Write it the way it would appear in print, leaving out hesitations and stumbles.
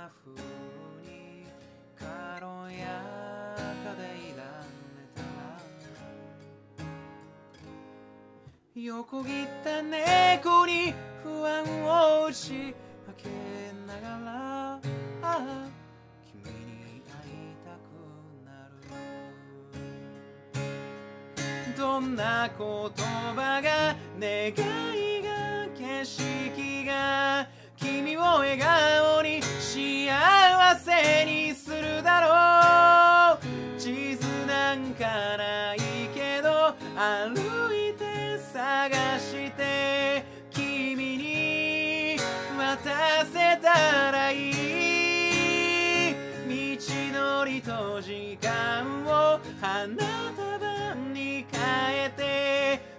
な風に軽やかでいられたら、横切った猫に不安を打ち明けながら、君に会いたくなる。どんな言葉が願いが景色が君を笑顔に幸せにするだろう。地図なんかないけど歩いて探して君に渡せたらいい。道のりと時間を花束に変えて